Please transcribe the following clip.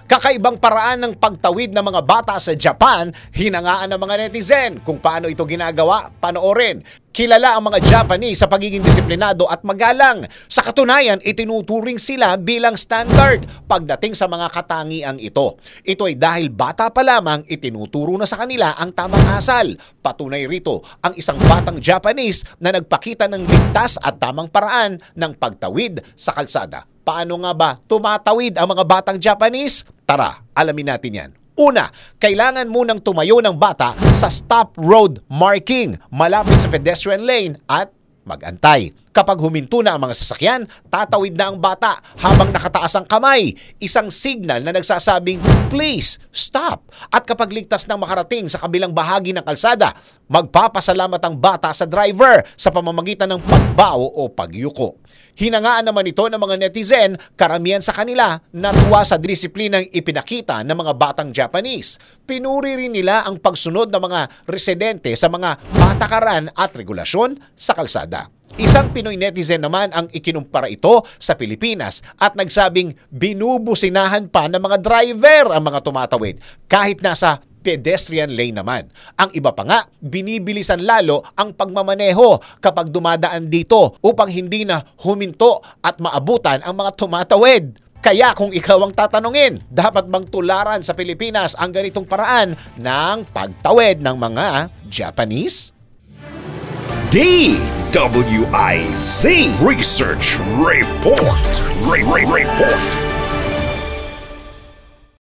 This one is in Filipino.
Kakaibang paraan ng pagtawid ng mga bata sa Japan, hinangaan ng mga netizen. Kung paano ito ginagawa, panoorin. Kilala ang mga Japanese sa pagiging disiplinado at magalang. Sa katunayan, itinuturing sila bilang standard pagdating sa mga katangiang ito. Ito ay dahil bata pa lamang itinuturo na sa kanila ang tamang asal. Patunay rito ang isang batang Japanese na nagpakita ng ligtas at tamang paraan ng pagtawid sa kalsada. Paano nga ba tumatawid ang mga batang Japanese? Tara, alamin natin yan. Una, kailangan munang tumayo ng bata sa stop road marking malapit sa pedestrian lane at mag-antay. Kapag huminto na ang mga sasakyan, tatawid na ang bata habang nakataas ang kamay. Isang signal na nagsasabing, please, stop. At kapag ligtas nang makarating sa kabilang bahagi ng kalsada, magpapasalamat ang bata sa driver sa pamamagitan ng pagbao o pagyuko. Hinangaan naman ito ng mga netizen, karamihan sa kanila natuwa sa disiplinang ipinakita ng mga batang Japanese. Pinuri rin nila ang pagsunod ng mga residente sa mga patakaran at regulasyon sa kalsada. Isang Pinoy netizen naman ang ikinumpara ito sa Pilipinas at nagsabing binubusinahan pa ng mga driver ang mga tumatawid kahit nasa pedestrian lane naman. Ang iba pa nga, binibilisan lalo ang pagmamaneho kapag dumadaan dito upang hindi na huminto at maabutan ang mga tumatawid. Kaya kung ikaw ang tatanungin, dapat bang tularan sa Pilipinas ang ganitong paraan ng pagtawid ng mga Japanese? DWIZ Research Report. Report.